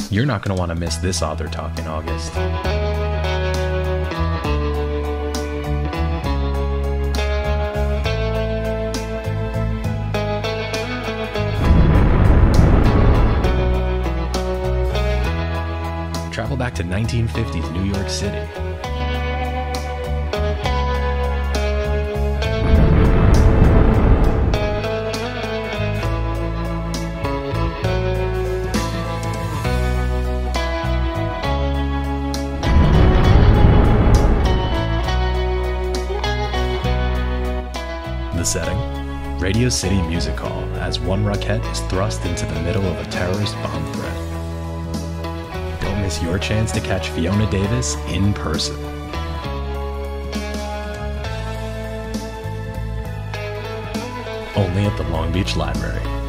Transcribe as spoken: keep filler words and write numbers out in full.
You're not going to want to miss this author talk in August. Travel back to nineteen fifties New York City. The setting? Radio City Music Hall, as one rocket is thrust into the middle of a terrorist bomb threat. Don't miss your chance to catch Fiona Davis in person. Only at the Long Beach Library.